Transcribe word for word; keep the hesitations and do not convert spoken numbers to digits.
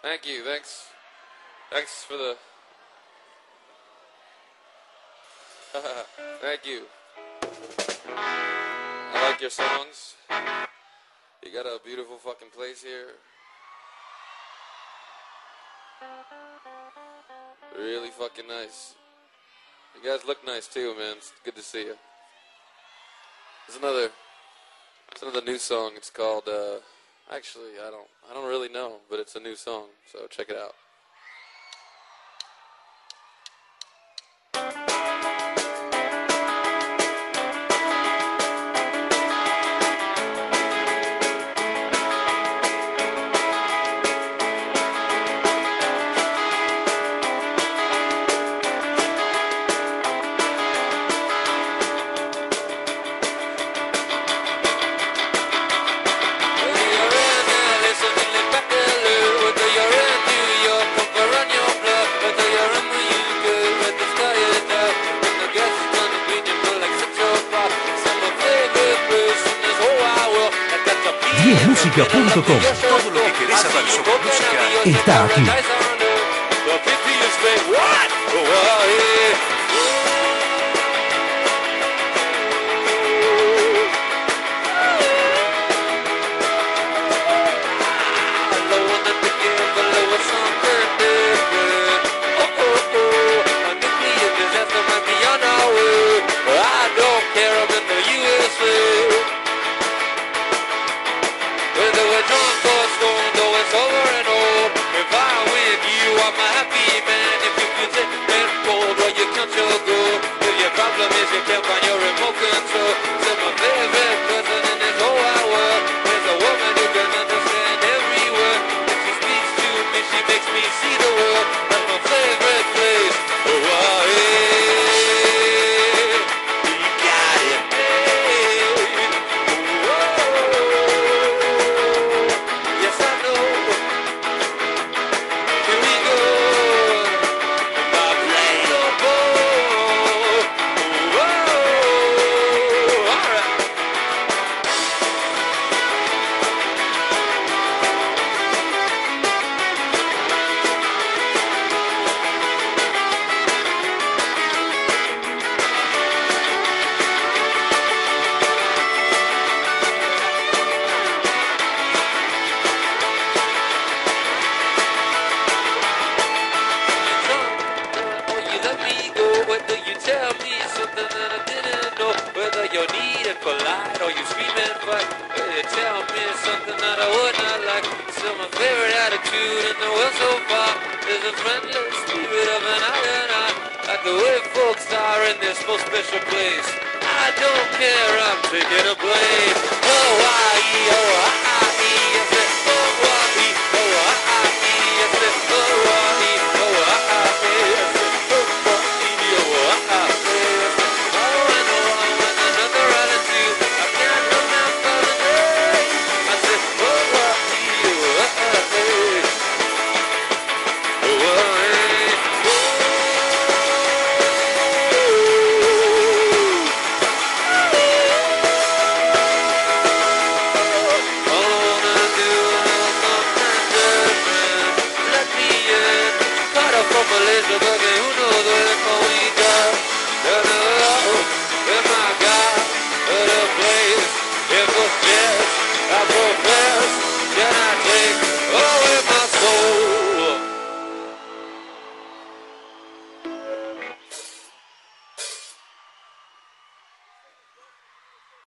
Thank you. Thanks. Thanks for the. Thank you. I like your songs. You got a beautiful fucking place here. Really fucking nice. You guys look nice too, man. It's good to see you. There's another. It's another new song. It's called. Uh, actually, I don't. I don't really know, but it's a new song. So check it out. diez música punto com. Todo lo que querés saber sobre música está aquí. I don't care, I'm taking a blame. Hawaii, oh, I